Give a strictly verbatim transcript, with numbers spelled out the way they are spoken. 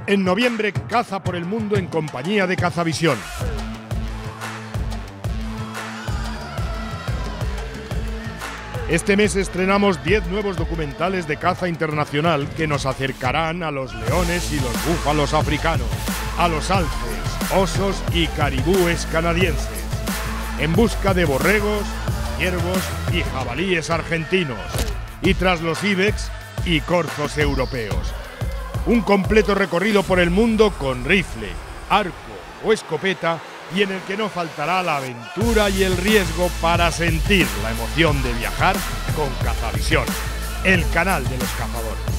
En noviembre, caza por el mundo en compañía de Cazavisión. Este mes estrenamos diez nuevos documentales de caza internacional que nos acercarán a los leones y los búfalos africanos, a los alces, osos y caribúes canadienses, en busca de borregos, ciervos y jabalíes argentinos, y tras los ibex y corzos europeos. Un completo recorrido por el mundo con rifle, arco o escopeta, y en el que no faltará la aventura y el riesgo para sentir la emoción de viajar con Cazavisión, el canal de los cazadores.